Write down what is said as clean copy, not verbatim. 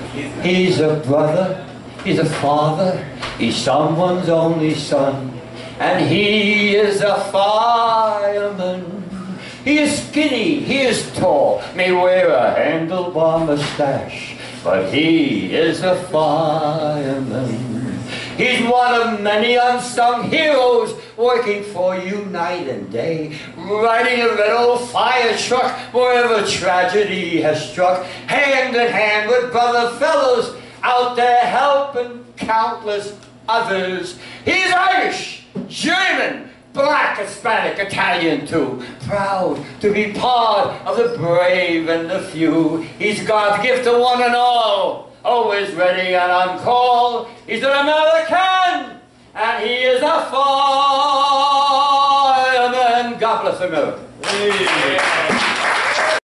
He's a brother, he's a father, he's someone's only son, and he is a fireman. He is skinny, he is tall, may wear a handlebar mustache, but he is a fireman. He's one of many unsung heroes working for you night and day, riding a red old fire truck wherever tragedy has struck, hand in hand with brother fellows out there helping countless others. He's Irish, German, Black, Hispanic, Italian too, proud to be part of the brave and the few. He's God's gift to one and all, always ready and on call. He's an American, and he is a fireman. God bless America.